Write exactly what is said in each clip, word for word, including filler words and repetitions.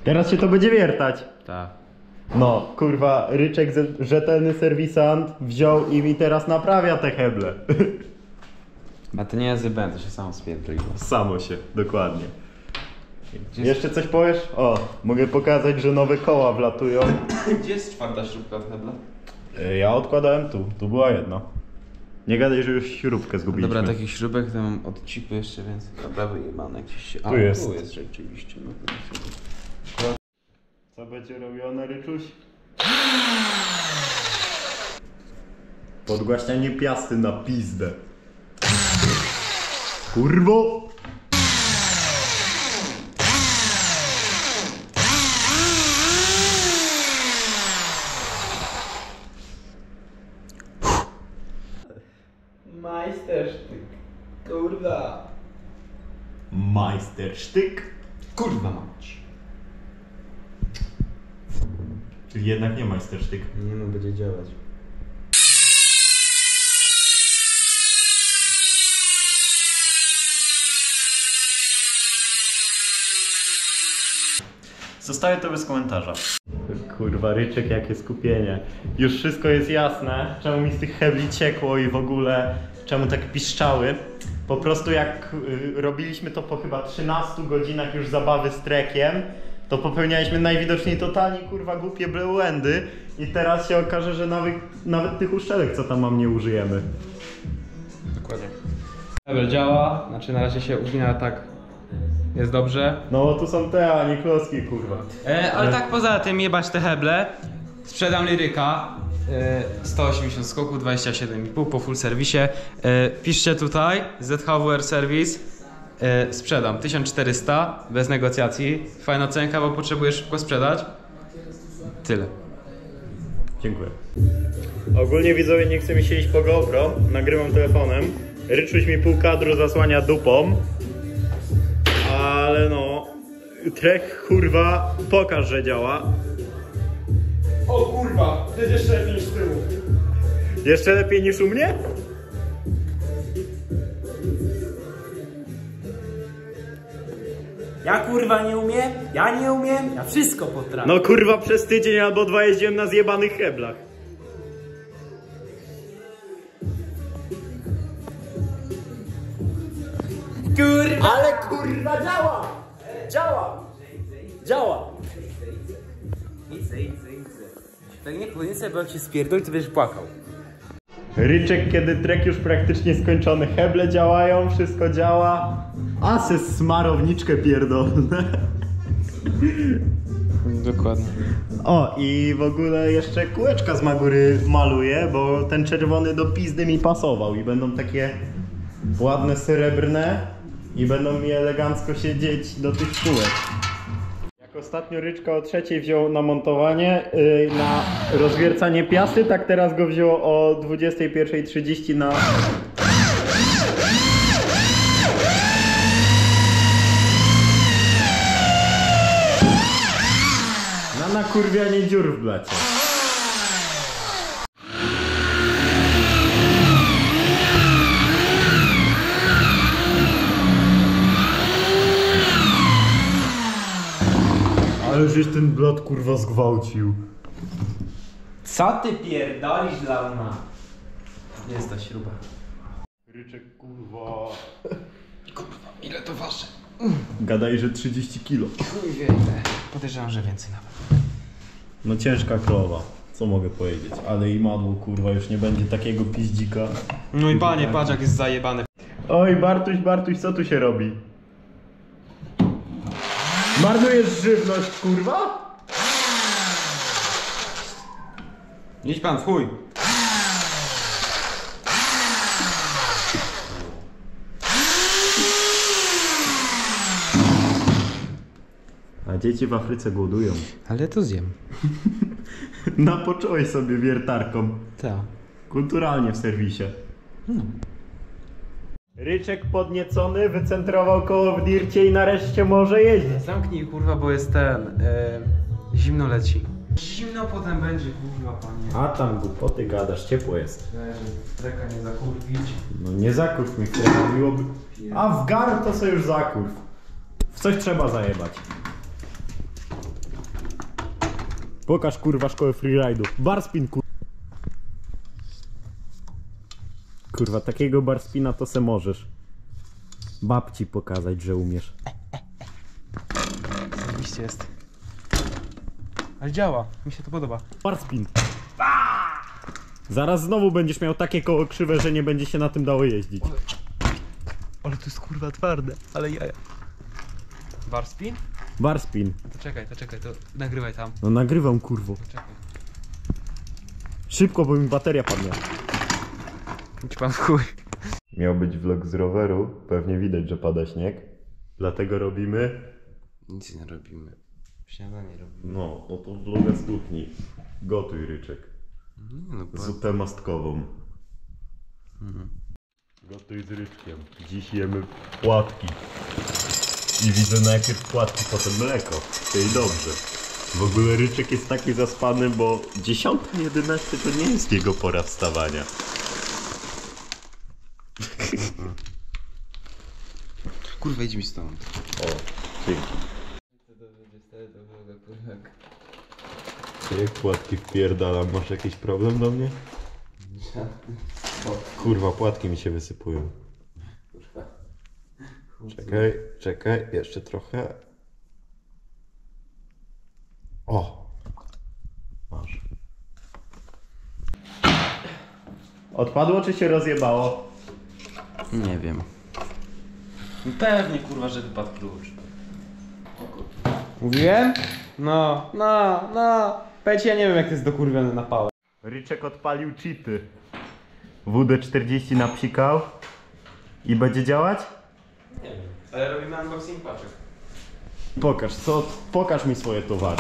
Teraz się to będzie wiertać. Tak. No, kurwa, Ryczek, rzetelny serwisant, wziął i mi teraz naprawia te heble. A to nie jest zybę, to się samo spierdoliło. Samo się, dokładnie. Jeszcze coś powiesz? O, mogę pokazać, że nowe koła wlatują. Gdzie jest czwarta śrubka w hebla? Ja odkładałem tu, tu była jedna. Nie gadaj, że już śrubkę zgubiliśmy. Dobra, takich śrubek to mam od chipy jeszcze więcej. Dobra, wyjebane gdzieś się... A, tu jest. Tu jest rzeczywiście. No, co będzie robione, Ryczuś? Podgłaśnianie piasty na pizdę. Kurwo! Majstersztyk. Kurwa. Majstersztyk? Kurwa mać. Czyli jednak nie majstersztyk. Nie no, będzie działać. Zostawię to bez komentarza. Kurwa, Ryczek, jakie skupienie. Już wszystko jest jasne, czemu mi z tych hebli ciekło i w ogóle czemu tak piszczały. Po prostu jak y, robiliśmy to po chyba trzynastu godzinach już zabawy z trekiem, to popełnialiśmy najwidoczniej totalnie kurwa głupie błędy i teraz się okaże, że nawet, nawet tych uszczelek co tam mam nie użyjemy. Dokładnie. Hebel działa, znaczy na razie się ugina tak. Jest dobrze. No tu są te, a nie klocki, kurwa. E, ale tak poza tym jebać te heble. Sprzedam Liryka. E, sto osiemdziesiąt skoków, dwadzieścia siedem i pół po full serwisie. E, piszcie tutaj Z H W R Service. E, sprzedam tysiąc czterysta bez negocjacji. Fajna cenka, bo potrzebuję szybko sprzedać. Tyle. Dziękuję. Ogólnie widzowie, nie chce mi się iść po GoPro. Nagrywam telefonem. Ryczuś mi pół kadru zasłania dupą. Ale no, trek kurwa, pokaż, że działa. O kurwa, to jest jeszcze lepiej niż z tyłu. Jeszcze lepiej niż u mnie? Ja kurwa nie umiem, ja nie umiem, ja wszystko potrafię. No kurwa, przez tydzień albo dwa jeździłem na zjebanych heblach. Kurwa, ale kurwa działa! Działa! Działa! Idź, idź, idź. Tak nie powinien sobie, bo jak się spierdoli, to będziesz płakał. Ryczek, kiedy trek już praktycznie skończony, heble działają, wszystko działa. A se smarowniczkę pierdolne. Dokładnie. O, i w ogóle jeszcze kółeczka z Magury maluję, bo ten czerwony do pizdy mi pasował i będą takie ładne, srebrne i będą mi elegancko siedzieć do tych kółek. Jak ostatnio Ryczka o trzeciej wziął na montowanie, yy, na rozwiercanie piasty, tak teraz go wziął o dwudziestej pierwszej trzydzieści na... na nakurwianie dziur w blacie. Ale żeś ten blat kurwa zgwałcił. Co ty pierdolisz dla mnie? Jest ta śruba. Ryczek kurwa. Kurwa, ile to waży? Gadaj, że trzydzieści kilo. Chuj wie ile. Podejrzewam, że więcej nawet. No ciężka krowa, co mogę powiedzieć. Ale i madło kurwa już nie będzie takiego piździka. No i panie, patrz jak jest zajebane. Oj Bartuś, Bartuś, co tu się robi? Marnujesz żywność kurwa? Idź pan w chuj. A dzieci w Afryce głodują. Ale to zjem. Napocząłeś sobie wiertarką. Tak. Kulturalnie w serwisie. No. Ryczek podniecony, wycentrował koło w dircie i nareszcie może jeździć. Zamknij kurwa, bo jest ten. Yy, zimno leci. Zimno potem będzie, kurwa panie. A tam głupoty gadasz, ciepło jest. Treka nie zakurwić. No nie zakurw mi, które miłoby. A w gar to co już zakurw. W coś trzeba zajebać. Pokaż kurwa szkołę freeride'u. Barspin kurwa. Kurwa, takiego barspina to se możesz. Babci pokazać, że umiesz. Oczywiście jest. Ale działa, mi się to podoba. Barspin. Zaraz znowu będziesz miał takie koło krzywe, że nie będzie się na tym dało jeździć. Ale to jest kurwa twarde, ale jaja. Barspin? Barspin. To czekaj, to czekaj, to nagrywaj tam. No nagrywam kurwo. To czekaj. Szybko, bo mi bateria padnie. Idź pan w chuj. Miał być vlog z roweru. Pewnie widać, że pada śnieg. Dlatego robimy... Nic nie robimy. Śniadanie robimy. No, oto vloga z kuchni. Gotuj, Ryczek. Nie no, Zupę mastkową. Mhm. Gotuj z Ryczkiem. Dziś jemy płatki. I widzę najpierw płatki, potem mleko. Czyli dobrze. W ogóle Ryczek jest taki zaspany, bo dziesiąta jedenaście to nie jest jego pora wstawania. kurwa, idź mi stąd. O, dzięki. Jak płatki wpierdalam, masz jakiś problem do mnie? Kurwa, płatki mi się wysypują. Czekaj, czekaj, jeszcze trochę. O! Masz. Odpadło czy się rozjebało? Nie wiem. Pewnie kurwa, że wypadł klucz. Mówiłem? No, no, no. Pecie, ja nie wiem jak to jest dokurwiony na pałę. Ryczek odpalił cheaty. W D czterdzieści napsikał. I będzie działać? Nie wiem. Ale robimy unboxing paczek. Pokaż, co? Pokaż mi swoje towary.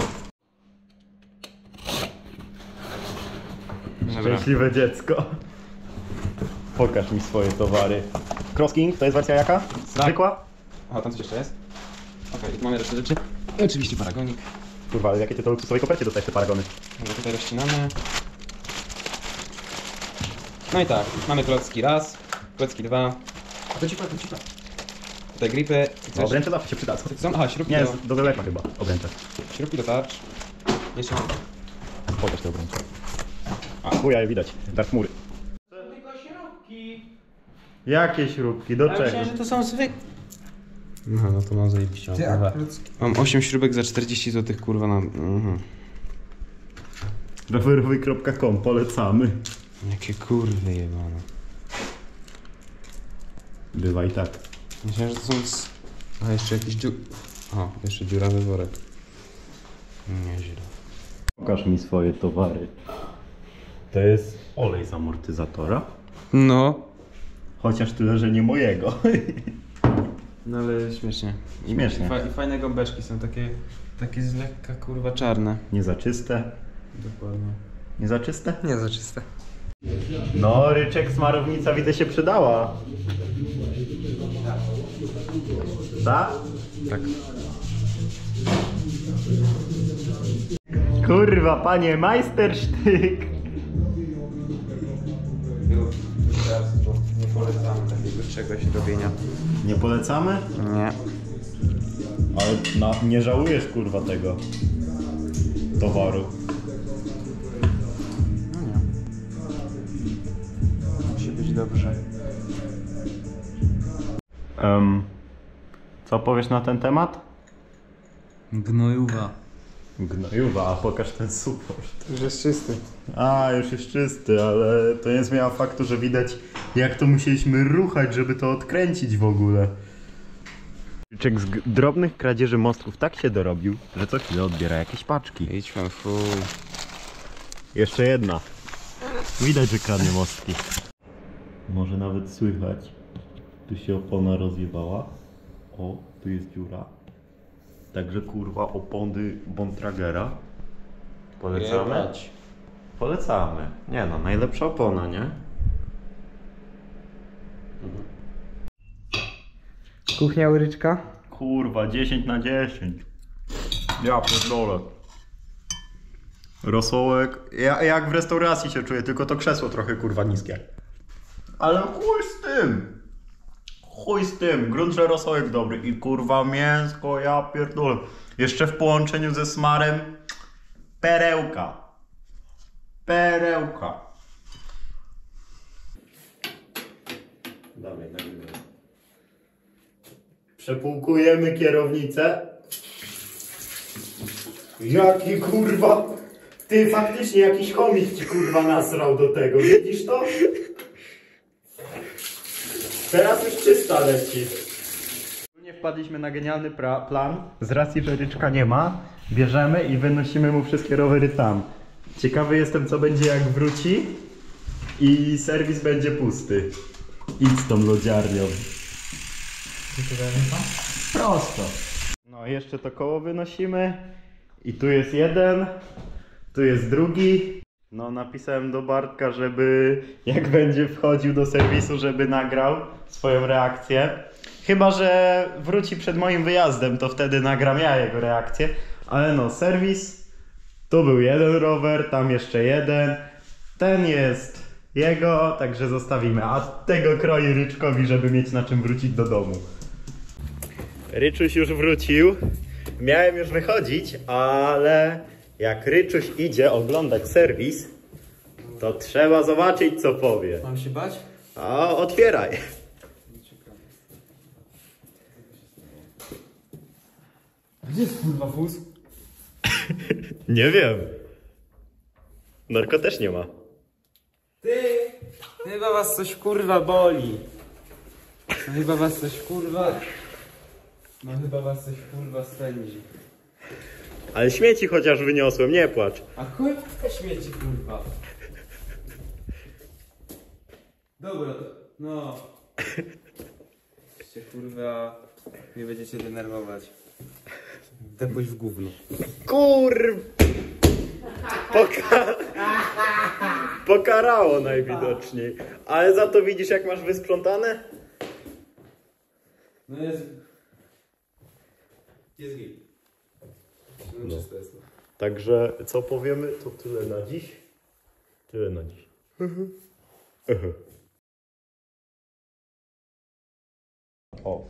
Szczęśliwe dziecko. Pokaż mi swoje towary. Cross King, to jest wersja jaka? Zwykła? A tam coś jeszcze jest? Okej, okay, mamy resztę rzeczy. I oczywiście paragonik. Kurwa, ale jakie ty to luksusowej kopercie dostajesz te paragony? Dobra, tutaj rozcinamy. No i tak, mamy klocki raz, klocki dwa. To ci to ci Tutaj gripy. No, obręcze zawsze się przydadzą. Są, aha, śrubki Nie, do... jest do daleka chyba, obręcze. Śrubki do tarcz. Jeszcze mam. Pokaż te obręcze. A, chuja, widać, dar chmury. Tylko śrubki. Jakie śrubki? Do Ja czego? myślałem, że to są zwykłe. No, no to mam zajebiście. Mam osiem śrubek za czterdzieści złotych, kurwa, na... Mhm. rowerowy kropka com, polecamy. Jakie kurwy jebane. Bywa i tak. Myślałem, że to są... z- A, jeszcze jakiś dziur... O, jeszcze dziurawy worek. Nieźle. Pokaż mi swoje towary. To jest olej z amortyzatora. No. Chociaż tyle, że nie mojego. No ale śmiesznie. I, Śmiesznie. I, fa- I fajne gąbeczki są takie... Takie z lekka, kurwa, czarne. Nie za czyste. Dokładnie. Nie za czyste? Nie za czyste. No, Ryczek, smarownica widzę się przydała. Tak? Tak. Kurwa, panie, majstersztyk. Nie polecamy takiego czegoś robienia. Nie polecamy? Nie. Ale na, nie żałujesz, kurwa, tego towaru. No nie. Musi być dobrze. Um, co powiesz na ten temat? Gnojuwa. Gnojuwa, a pokaż ten suport. Już jest czysty. A, już jest czysty, ale to nie zmienia faktu, że widać, jak to musieliśmy ruchać, żeby to odkręcić w ogóle. Ryczek z drobnych kradzieży mostków tak się dorobił, że co chwilę odbiera jakieś paczki. Idź pan, fuj. Jeszcze jedna. Widać, że kradnie mostki. Może nawet słychać. Tu się opona rozjebała. O, tu jest dziura. Także kurwa opony Bontragera. Polecamy? Jebać. Polecamy. Nie no, najlepsza opona, nie? Kuchnia Łyryczka? Kurwa, dziesięć na dziesięć. Ja pierdolę. Rosołek. Ja, jak w restauracji się czuję, tylko to krzesło trochę kurwa niskie. Ale chuj z tym. Chuj z tym. Grunt, że rosołek dobry. I kurwa mięsko, ja pierdolę. Jeszcze w połączeniu ze smarem. Perełka. Perełka. Dawaj, dawaj, dawaj. Przepłukujemy kierownicę. Jaki kurwa... Ty faktycznie jakiś chomik ci kurwa nasrał do tego, widzisz to? Teraz już czysta leci. Nie wpadliśmy na genialny plan. Z racji, że Ryczka nie ma, bierzemy i wynosimy mu wszystkie rowery tam. Ciekawy jestem, co będzie jak wróci i serwis będzie pusty. Idź z tą lodziarnią. Prosto. No jeszcze to koło wynosimy. I tu jest jeden. Tu jest drugi. No napisałem do Bartka, żeby jak będzie wchodził do serwisu, żeby nagrał swoją reakcję. Chyba że wróci przed moim wyjazdem, to wtedy nagram ja jego reakcję. Ale no, serwis. Tu był jeden rower, tam jeszcze jeden. Ten jest jego, także zostawimy. A tego kroi Ryczkowi, żeby mieć na czym wrócić do domu. Ryczuś już wrócił. Miałem już wychodzić, ale jak Ryczuś idzie oglądać serwis, to trzeba zobaczyć, co powie. Mam się bać? A otwieraj. Gdzie jest kurwa wóz? Nie wiem. Norko też nie ma. Ty! Chyba was coś kurwa boli. No chyba was coś kurwa... No chyba was coś kurwa spędzi. Ale śmieci chociaż wyniosłem, nie płacz. A chuj te śmieci kurwa. Dobra, to... No. Się kurwa... Nie będziecie denerwować. Depłeś w gówno. Kur... Poka... Pokarało najwidoczniej. Ale za to widzisz, jak masz wysprzątane? No jest... Jest git. No, czysto jest. Także co powiemy, to tyle na dziś. Tyle na dziś. O.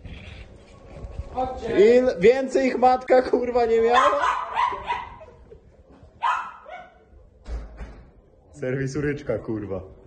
I więcej ich matka kurwa nie miała? Serwis Ryczka kurwa.